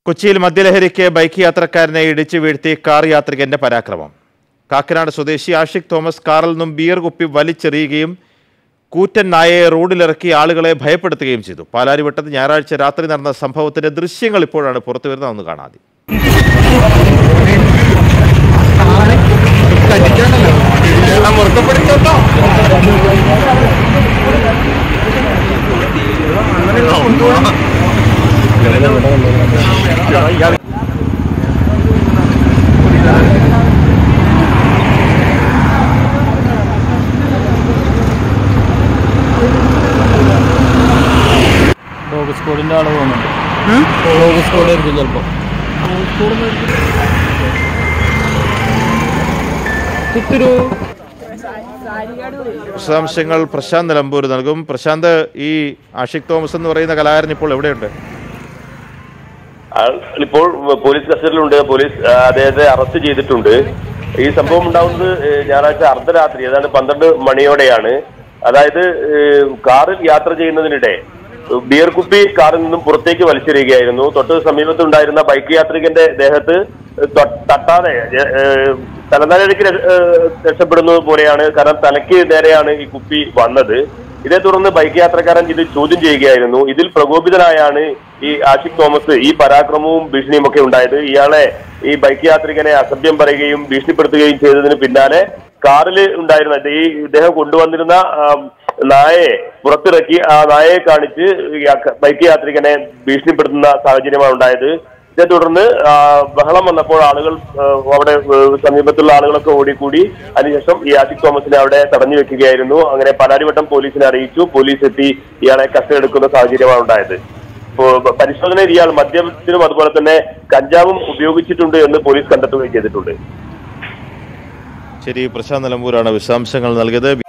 കൊച്ചിയിൽ മദ്യലഹരിക്ക് ബൈക്ക് യാത്രക്കാരനെ ഇടിച്ചു വീഴ്ത്തി കാർ യാത്രികന്റെ പരാക്രമം. കാക്കനാട് സ്വദേശി ആഷിഖ് തോമസ് കാറിൽ നിന്നും ബിയർ കുപ്പി വലിച്ചെറിയുകയും കൂറ്റൻ നായയെ റോഡിലിറക്കി ആളുകളെ ഭയപ്പെടുത്തുകയും ചെയ്തു. പാലാരിവട്ടത്ത് ഞായറാഴ്ച രാത്രി നടന്ന സംഭവത്തിന്റെ ദൃശ്യങ്ങൾ ഇപ്പോഴാണ് പുറത്തു വരുന്നത്. ഒന്ന് കാണാതെ. സ്കൂളിന്റെ ആള് പോകുന്നുണ്ട്. സ്കൂളായിരിക്കും ചിലപ്പോ. വിശദാംശങ്ങൾ പ്രശാന്ത് നിലമ്പൂർ നൽകും. പ്രശാന്ത്, ഈ ആഷിഖ് തോമസ് എന്ന് പറയുന്ന കലാകാരൻ ഇപ്പോൾ എവിടെയുണ്ട്? ഇപ്പോൾ പോലീസ് കസ്റ്റഡിയിലുണ്ട്. പോലീസ് അദ്ദേഹത്തെ അറസ്റ്റ് ചെയ്തിട്ടുണ്ട്. ഈ സംഭവം ഉണ്ടാവുന്നത് ഞായറാഴ്ച അർദ്ധരാത്രി ഏതാണ്ട് 12 മണിയോടെയാണ്. അതായത് കാറിൽ യാത്ര ചെയ്യുന്നതിനിടെ ബിയർ കുപ്പി കാറിൽ നിന്നും പുറത്തേക്ക് വലിച്ചെറിയുകയായിരുന്നു. തൊട്ട് സമീപത്തുണ്ടായിരുന്ന ബൈക്ക് യാത്രികന്റെ ദേഹത്ത് തട്ടാതെ തലനാരിഴയ്ക്ക് രക്ഷപ്പെടുന്നത് പോലെയാണ്. കാരണം തലയ്ക്ക് നേരെയാണ് ഈ കുപ്പി വന്നത്. ഇതേ തുടർന്ന് ബൈക്ക് യാത്രക്കാരൻ ഇത് ചോദ്യം ചെയ്യുകയായിരുന്നു. ഇതിൽ പ്രകോപിതനായാണ് ഈ ആഷിഖ് തോമസ് ഈ പരാക്രമവും ഭീഷണിയും ഒക്കെ ഉണ്ടായത്. ഇയാളെ ഈ ബൈക്ക് യാത്രികനെ അസഭ്യം പറയുകയും ഭീഷണിപ്പെടുത്തുകയും ചെയ്തതിന് പിന്നാലെ കാറിൽ ഉണ്ടായിരുന്ന ഇദ്ദേഹം കൊണ്ടുവന്നിരുന്ന നായയെ പുറത്തിറക്കി ആ നായയെ കാണിച്ച് ബൈക്ക് യാത്രികനെ ഭീഷണിപ്പെടുത്തുന്ന സാഹചര്യമാണ് ഉണ്ടായത്. ഇതേ തുടർന്ന് ബഹളം വന്നപ്പോൾ ആളുകൾ അവിടെ സമീപത്തുള്ള ആളുകളൊക്കെ ഓടിക്കൂടി. അതിനുശേഷം ഈ ആഷിഖ് തോമസിനെ അവിടെ തടഞ്ഞു വെക്കുകയായിരുന്നു. അങ്ങനെ പാലാരിവട്ടം പോലീസിനെ അറിയിച്ചു. പോലീസ് എത്തി ഇയാളെ കസ്റ്റഡിയെടുക്കുന്ന സാഹചര്യമാണ് ഉണ്ടായത്. പരിശോധനയിൽ ഇയാൾ മദ്യത്തിനും അതുപോലെ തന്നെ കഞ്ചാവും ഉപയോഗിച്ചിട്ടുണ്ട് എന്ന് പോലീസ് കണ്ടെത്തുകയും ചെയ്തിട്ടുണ്ട്. ശരി, പ്രശാന്ത് നിലമ്പൂരാണ് വിശദാംശങ്ങൾ നൽകിയത്.